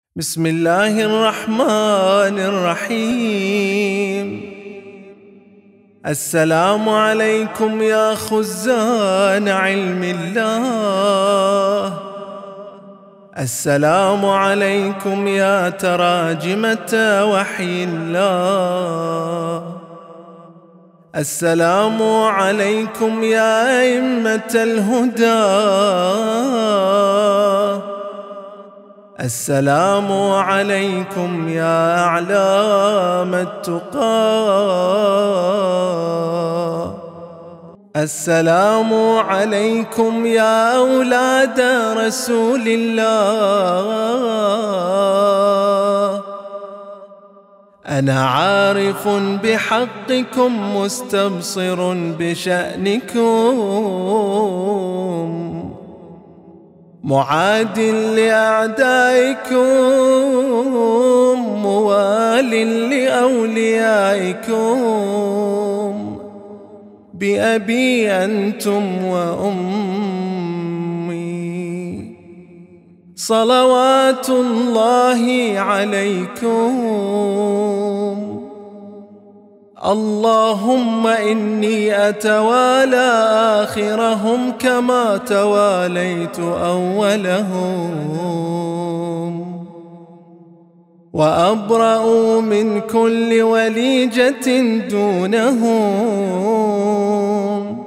بسم الله الرحمن الرحيم. السلام عليكم يا خزان علم الله، السلام عليكم يا تراجمة وحي الله، السلام عليكم يا أئمة الهدى، السلام عليكم يا أعلام التقى، السلام عليكم يا أولاد رسول الله. أنا عارف بحقكم مستبصر بشأنكم، معاد لأعدائكم موال لأوليائكم، بأبي أنتم وأمي صلوات الله عليكم. اللهم إني أتوالى آخرهم كما تواليت أولهم، وأبرأ من كل وليجة دونهم،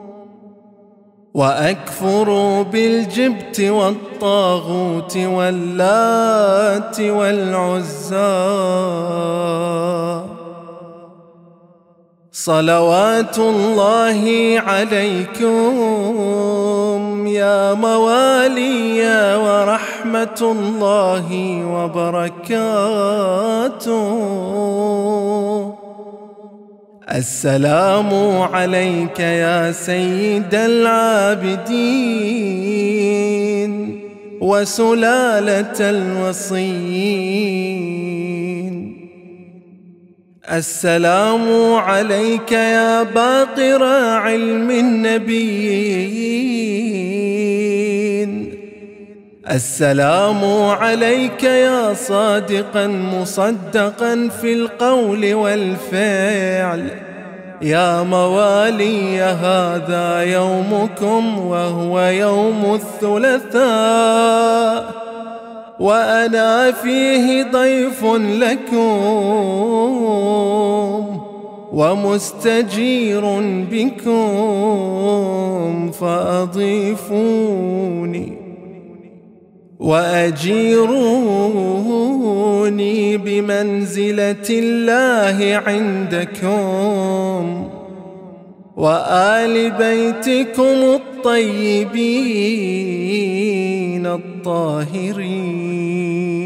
وأكفر بالجبت والطاغوت واللات والعزى. صلوات الله عليكم يا موالي ورحمة الله وبركاته. السلام عليك يا سيد العابدين وسلالة الوصيين. السلام عليك يا باقر علم النبيين، السلام عليك يا صادقا مصدقا في القول والفعل. يا موالي هذا يومكم وهو يوم الثلاثاء، وأنا فيه ضيف لكم ومستجير بكم، فأضيفوني وأجيروني بمنزلة الله عندكم وآل بيتكم الطيبين الطاهرين.